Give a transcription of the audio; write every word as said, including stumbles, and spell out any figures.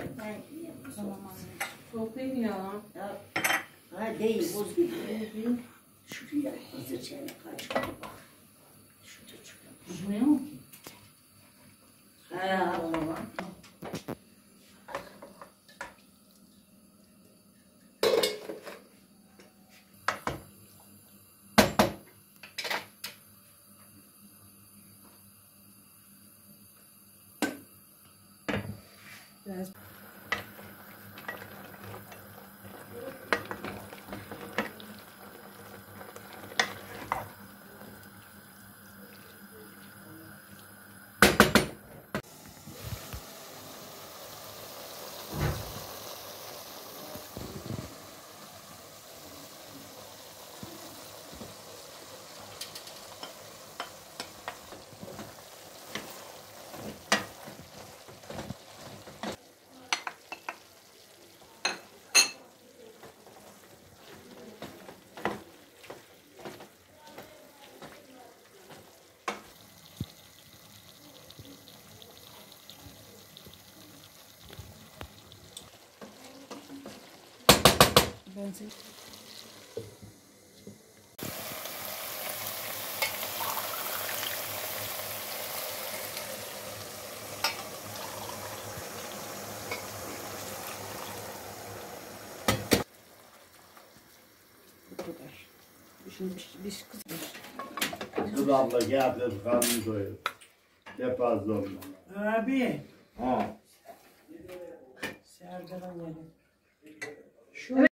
Tamam anne. Çok değil ya. Ya, ha değil, buz gibi. Şuraya hazır şeyle kaç bak. Şurada çıkıyor. Düşmüyor mu ki? He, Allah'ım. Biraz. Benzin. Bu kadar. Şimdi bir, bir kız. Dur abla gel de karnını doyur. Ne fazla olma. Abi, Ha. Serdar'ın yeri. Şu